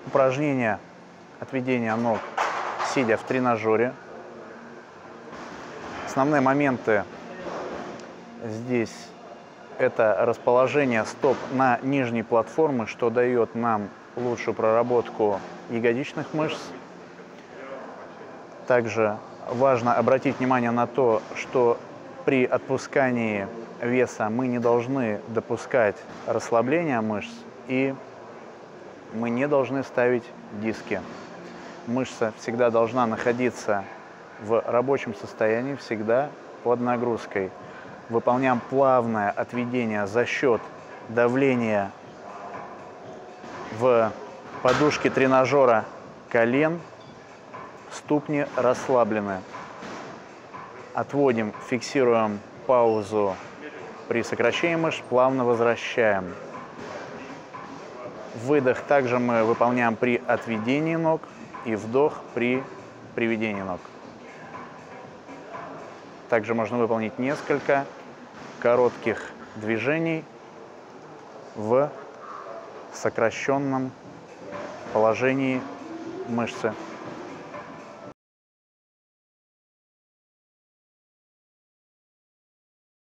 упражнение отведения ног, сидя в тренажере. Основные моменты здесь – это расположение стоп на нижней платформе, что дает нам лучшую проработку ягодичных мышц. Также важно обратить внимание на то, что при отпускании веса мы не должны допускать расслабления мышц и мы не должны ставить диски. Мышца всегда должна находиться в рабочем состоянии, всегда под нагрузкой. Выполняем плавное отведение за счет давления в подушке тренажера колен, ступни расслаблены. Отводим, фиксируем паузу при сокращении мышц, плавно возвращаем. Выдох также мы выполняем при отведении ног и вдох при приведении ног. Также можно выполнить несколько коротких движений в сокращенном положении мышцы.